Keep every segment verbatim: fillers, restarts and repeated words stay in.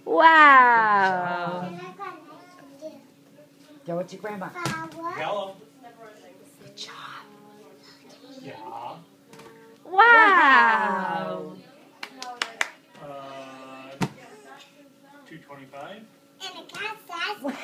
Wow. Go with your grandma. Yellow. Good job. Yeah. Wow. Uh, two twenty-five. And the cat says, moo!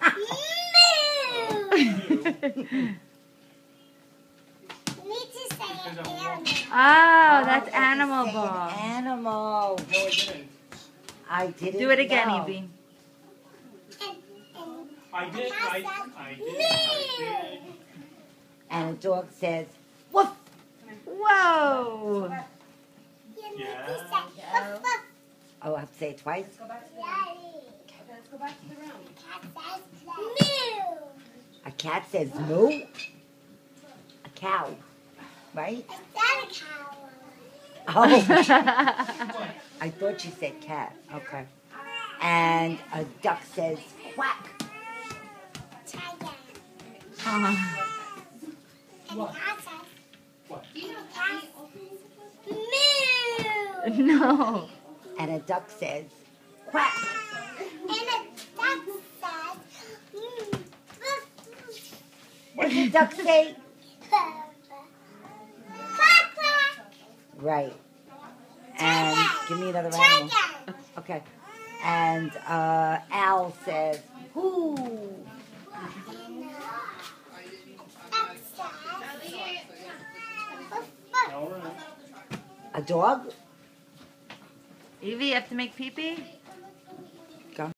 You need to say an animal. Oh, that's Oh, animal say an ball. Animal. No, I didn't. I didn't Do it again, know. Evie. And, and I did. the cat I, says, I did. I did. And a dog says, woof. Whoa. you need Yeah. to say, woof, woof. Oh, I have to say it twice? Daddy. Let's go back to the room. The cat says, moo! A cat says moo. A cow. Right? Is that a cow? Oh. I thought you said cat. Okay. And a duck says quack. Try that. Uh-huh. And the cat says, What? and the cat says, moo! No. And a duck says quack. And the duck says, mm, woof, What did the duck say? quack, quack. Right. And give me another Try animal. again. Okay. And uh, owl says whoo. And the duck says, woof, woof. All right. A dog? Evie, you have to make pee-pee?